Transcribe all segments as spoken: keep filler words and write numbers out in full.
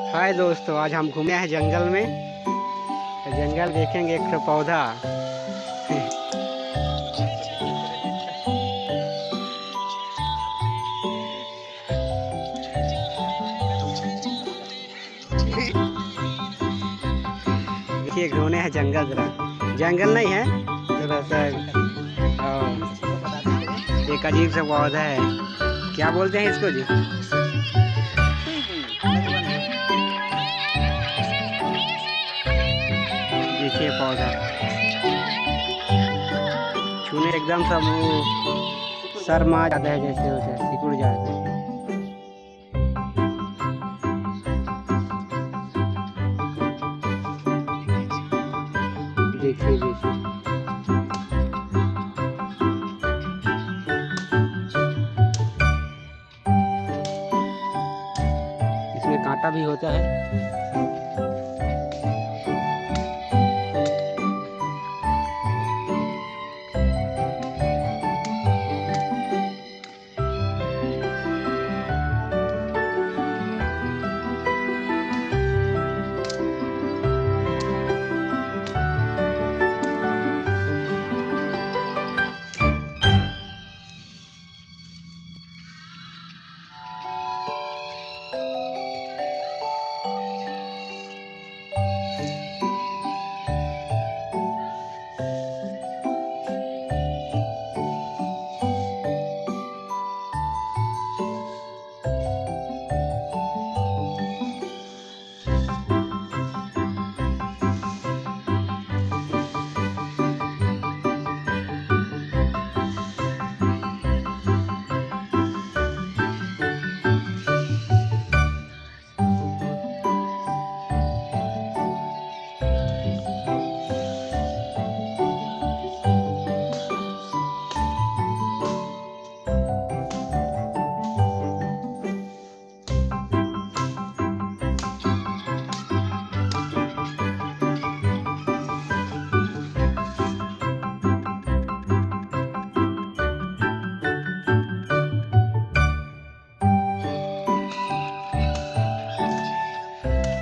हाय दोस्तों, आज हम घूमे हैं जंगल में। जंगल देखेंगे एक पौधा। देखिए घूमने हैं जंगल, जरा जंगल नहीं है, थोड़ा सा एक अजीब सा पौधा है। क्या बोलते हैं इसको जी? देखिए पौधा छूने एकदम सब वो शर्मा जाता है, जैसे उसे सिकुड़ जाता है। देखिए देखिए इसमें कांटा भी होता है।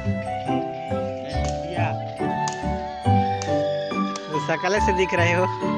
शकल से दिख रहे हो।